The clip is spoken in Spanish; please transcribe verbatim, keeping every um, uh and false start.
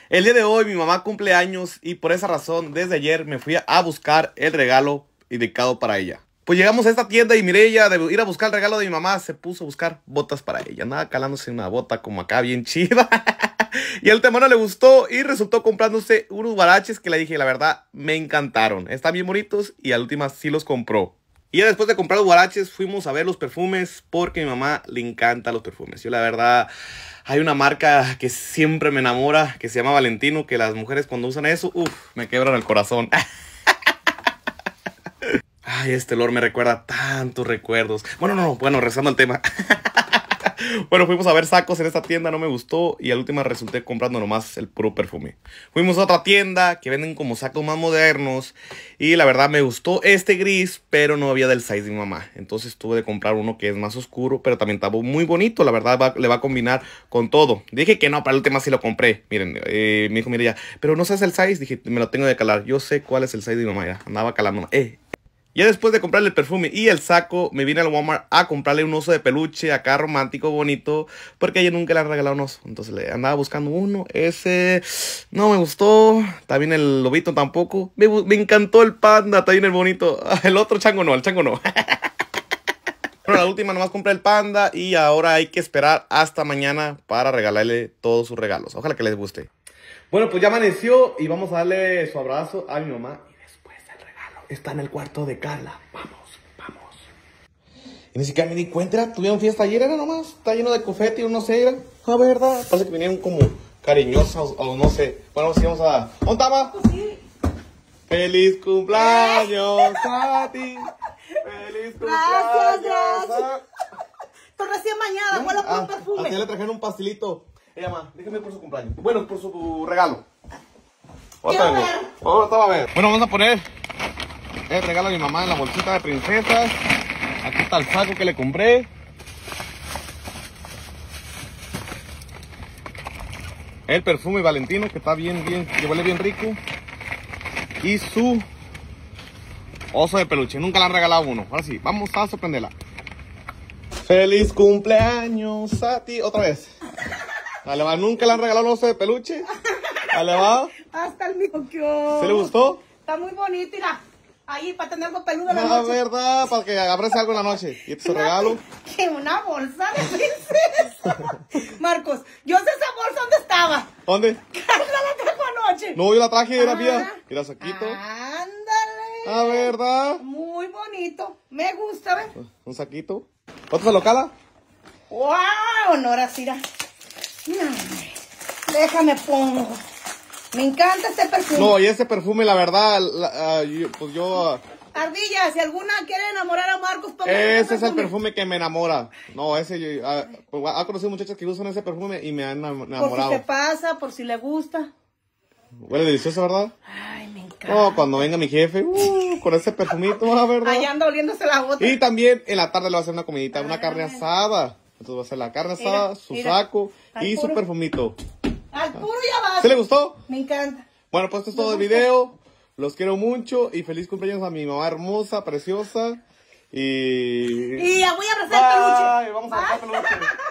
El día de hoy mi mamá cumple años y por esa razón desde ayer me fui a buscar el regalo dedicado para ella. Pues llegamos a esta tienda y miré ella de ir a buscar el regalo de mi mamá, se puso a buscar botas para ella. Andaba calándose una bota como acá bien chida. Y al temano le gustó y resultó comprándose unos guaraches que le dije, la verdad, me encantaron. Están bien bonitos y al última sí los compró. Y ya después de comprar los guaraches fuimos a ver los perfumes porque a mi mamá le encantan los perfumes. Yo la verdad, hay una marca que siempre me enamora que se llama Valentino, que las mujeres cuando usan eso, uff, me quebran el corazón. Ay, este olor me recuerda tantos recuerdos. Bueno, no, no, bueno, regresando al tema. Bueno, fuimos a ver sacos en esta tienda, no me gustó y al último resulté comprando nomás el puro perfume. Fuimos a otra tienda que venden como sacos más modernos y la verdad me gustó este gris, pero no había del size de mi mamá. Entonces tuve de comprar uno que es más oscuro, pero también estaba muy bonito, la verdad va, le va a combinar con todo. Dije que no, para el último sí lo compré. Miren, eh, me dijo, mire ya, pero no sabes el size, dije, me lo tengo de calar. Yo sé cuál es el size de mi mamá, ya, andaba calando. Eh. Ya después de comprarle el perfume y el saco, me vine al Walmart a comprarle un oso de peluche acá romántico, bonito, porque a ella nunca le han regalado un oso. Entonces le andaba buscando uno, ese no me gustó, también el lobito tampoco. Me, me encantó el panda, también el bonito. El otro chango no, el chango no. Bueno, la última nomás compré el panda y ahora hay que esperar hasta mañana para regalarle todos sus regalos. Ojalá que les guste. Bueno, pues ya amaneció y vamos a darle su abrazo a mi mamá. Está en el cuarto de Carla. Vamos, vamos. Y ni siquiera me di cuenta. Tuvieron fiesta ayer, era nomás. Está lleno de confeti o no sé, era. La verdad. Parece que vinieron como cariñosas o no sé. Bueno, sí, vamos a... ¿Dónde estaba? Sí. ¡Feliz cumpleaños a ti! ¡Feliz cumpleaños! Gracias, gracias. Estoy recién bañada. ¿Cuál es ah, el perfume? A ti le trajeron un pastelito. Ella, mamá, déjame por su cumpleaños. Bueno, por su regalo. Quiero ver. Ahora va a ver. Bueno, vamos a poner el regalo a mi mamá en la bolsita de princesas. Aquí está el saco que le compré. El perfume Valentino, que está bien, bien, que huele bien rico. Y su oso de peluche. Nunca le han regalado uno. Ahora sí, vamos a sorprenderla. ¡Feliz cumpleaños a ti! Otra vez. Dale, va. Nunca le han regalado un oso de peluche. Dale, va. Hasta el mío. ¿Se le gustó? Está muy bonito, mira. Ahí, para tener algo peludo en la La noche. verdad, para que abres algo en la noche. Y este es su regalo. Que una bolsa de princesa. Marcos, yo sé esa bolsa dónde estaba. ¿Dónde? Carla la trajo anoche. No, yo la traje, era Ah. mía. Mira, saquito. Ándale. La verdad. Muy bonito. Me gusta, ¿ves? Un saquito. ¿Cuánto se lo cala? ¡Wow! Nora Cira. Déjame pongo. Me encanta este perfume. No, y ese perfume, la verdad, la, uh, yo, pues yo... Uh, Ardilla, si alguna quiere enamorar a Marcos, ese es el perfume que me enamora. No, ese yo... Uh, pues, ha conocido muchachas que usan ese perfume y me han enamorado. Por si te pasa, por si le gusta. Huele delicioso, ¿verdad? Ay, me encanta. No, cuando venga mi jefe, uh, con ese perfumito, la verdad. Allá anda oliéndose la bota. Y también en la tarde le va a hacer una comidita, una carne asada. Entonces va a hacer la carne asada, mira, su mira, saco y puro, su perfumito. Al puro ya va. ¿Se le gustó? Me encanta. Bueno, pues esto es todo el video. Los quiero mucho y feliz cumpleaños a mi mamá hermosa, preciosa. Y... Y ya voy a abrazar el peluche. Vamos a abrazar el peluche.